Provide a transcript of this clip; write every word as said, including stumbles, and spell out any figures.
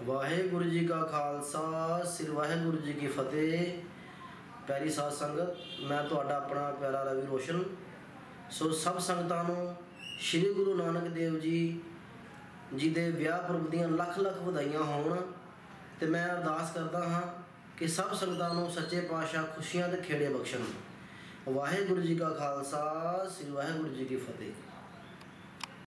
वाहेगुरु जी का खालसा सिर वाहेगुरु जी की फतेह। प्यारी साध संगत, मैं तुहाडा अपना प्यारा रवि रोशन। सो सब संगतां नूं श्री गुरु नानक देव जी जी दे विआह पुरब दीआं लख लख वधाइयां होण ते मैं अरदास करदा हाँ कि सब संगतां नूं सच्चे पातशाह खुशियां ते खेड़े बख्शण। वाहेगुरु जी का खालसा सिर वाहेगुरु जी की फतेह।